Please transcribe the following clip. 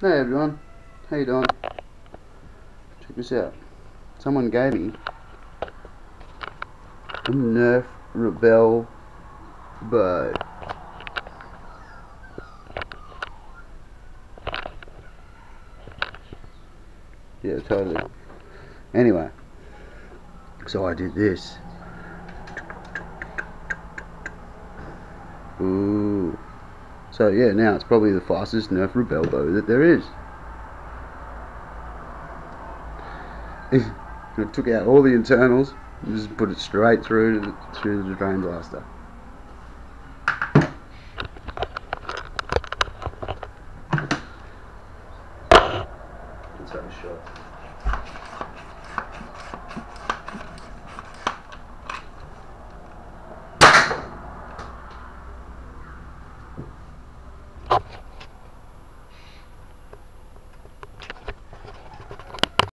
Hey everyone, how you doing? Check this out. Someone gave me a Nerf Rebel bow. Yeah, totally. Anyway, so I did this. Ooh. So yeah, now it's probably the fastest Nerf Rebel bow that there is. I took out all the internals and just put it straight through the drain blaster. Let's have a shot.